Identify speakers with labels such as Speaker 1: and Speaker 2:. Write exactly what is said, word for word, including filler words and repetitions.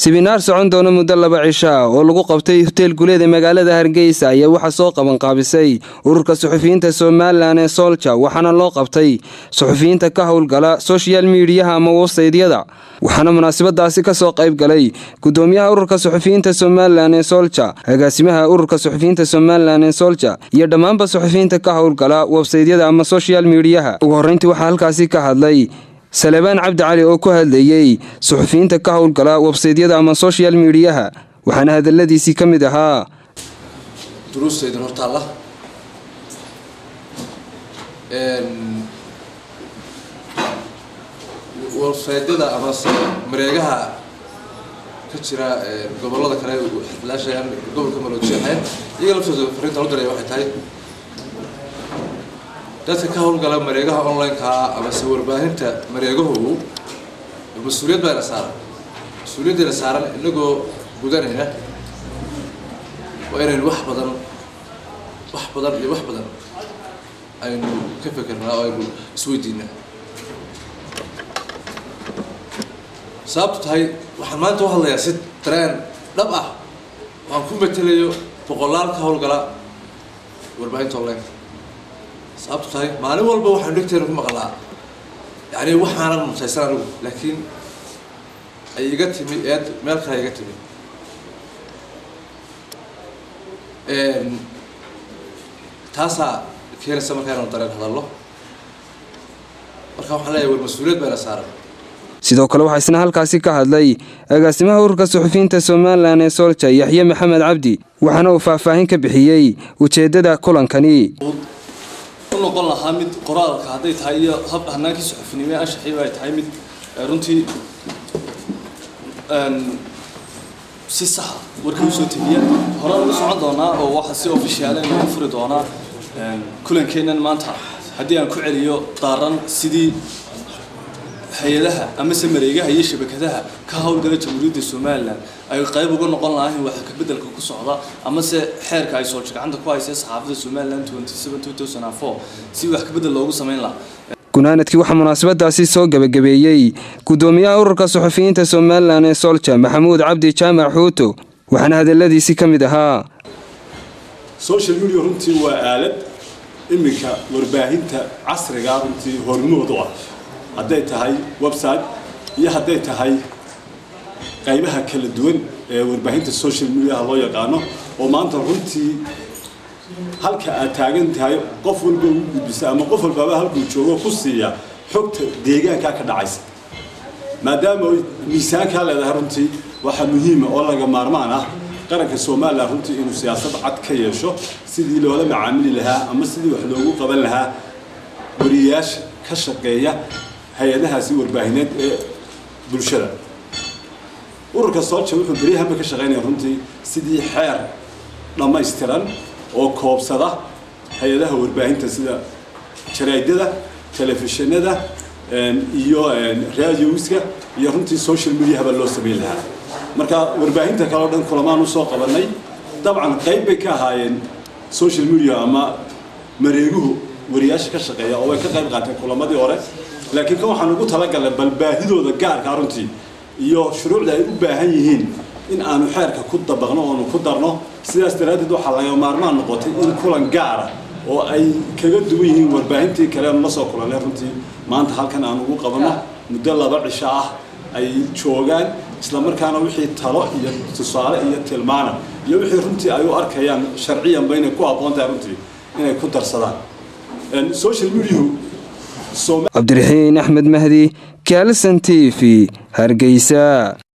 Speaker 1: Seminar socon doona muddo laba cisho ah oo lagu qabtay hotel guleed ee magaalada Hargeysa ayaa waxa soo qaban qaabisay ururka suxufiyiinta Soomaaliland ee Soldier waxaana loo qabtay suxufiyiinta ka howlgala social media ama website-yada waxaana munaasabadaasi ka soo qayb galay gudoomiyaha ururka suxufiyiinta Soomaaliland ee Soldier agaasimaha ururka suxufiyiinta Soomaaliland ee Soldier iyo dhamaanba suxufiyiinta ka howlgala website-yada ama social media ugu horeyntii waxa halkaasi ka hadlay Salebaan Cabdi Cali oo ku hadlayay suxufiyiinta ka howlgala website-yada ama social media waxaana hadaladiisii kamid ahaa
Speaker 2: duruusteeda horta Allah een website-yada ama mareegaha ka jira gobolada kale xirfadlayaasha gobolka Maroodijeexeen iyaga laftooda fariinta u diray waxay tahay dadka ka howlgala mareegaha online-ka ama warbaahinta mareegahu mas'uuliyad baa la saaran mas'uuliyadda la saaran inagoo gudanayna waa inaynu wax badan wax badan iyo wax badan aynu ka fikirnaa oo aynu isweydiinaa sababtu tahay waxaan maanta u hadlayaa si dareen dhab ah waxaan ku matelayo boqolaal ka howlgala warbaahinta online sababtu tahay maalin walba waxaan dhigteena ku maqlaa yani waxaan mutaysan anigu laakiin ay iga timi eed meel kale iga timi een taasa keenaysa marka inaan dareen hadallo marka waxaan leeyahay war mas'uuliyad baa la saaran
Speaker 1: sidoo kale waxa isna halkaasi ka hadlay agaasimaha ururka suxufiyiinta Soomaaliland ee Soldier Yaxye Maxamed Cabdi waxaana uu faahfaahin ka bixiyay ujeedada kulankani
Speaker 3: noqon lahaa mid qoraalka haday tahay iyo hab hanaanka suxufinimo ah shaxay ay tahay mid runtii een si sax warka soo tabiya horaan u socon doona oo waxa si official ah lagu furi doona een kulankeenan maanta hadii aan ku celiyo daaran sidii hay'adaha ama mareegaha iyo shabakadaha ka howlgala Jamhuuriyadda Soomaaliland ay qayb uga noqon lahayn wax ka bedelka ku socda ama se xeerka ay soo gacanta ku haysay saxaafadda Soomaaliland twenty-seven two thousand four si wax ka bedel loogu sameyn lahaa
Speaker 1: gunaanadkii waxa munaasabadaasi soo gabagabeeyay gudoomiyaha ururka suxufiyiinta Soomaaliland ee Soldier Maxamuud Cabdi Jaamac Xuuto waxaana hadaladiisii kamid ahaa
Speaker 4: social media runtii waa aalad imika warbaahinta casriga runtii hormuud u ah hadday tahay website iyo hadday tahay qaybaha kala duwan ee warbaahinta social media loo yaqaano oo maanta runtii halka aad taagan tahay qof walba uu gudbisa ama qof walba halkuu joogo ku siiya xogta deegaanka ka dhacaysa maadaama miisaanka leedahay runtii waxa muhiim ah oo laga maarmaan ah qaranka Soomaaliland runtii inuu siyaasad cad ka yeesho sidii loola macaamili lahaa ama sidii wax loogu qaban lahaa wariyaasha ka shaqeeya hay'adahaasi warbaahineed ee bulshada ururka Soldier wuxuu bariyaha ka shaqeynaa runtii sidii xeer dhameystiran oo koobsada hay'adaha warbaahinta sida jaraa'idada telefishinada iyo raadiyoska iyo runtii social media haba loo sameeyay lahaa marka warbaahinta kale oo dhan kulamaan u soo qabanay dabcan qayb bay ka ahaayeen social media ama mareeguhu wariyaasha ka shaqeeya oo ay ka qayb qaateen kulamadii hore laakiin kan waxaan ugu talagalay balbaahidooda gaarka runtii iyo shuruucda ay u baahan yihiin in aanu xeerka ku dabaqno oo ku darno sidaas daraadeed waxa laga maarmaan noqotay in kulan gaar ah oo ay kaga duwan yihiin warbaahintii kale la soo kulanay runtii maanta halkan aan ugu qabano muddo laba cisho ah ay joogaan isla markaana wixii talo iyo tusaale iyo tilmaana iyo wixii runtii ay u arkayaan sharciyan bayna ku aqoontaa runtii inay ku darsadaan social media
Speaker 1: عبد الرحيم أحمد مهدي كالسن تي في هرقيسا.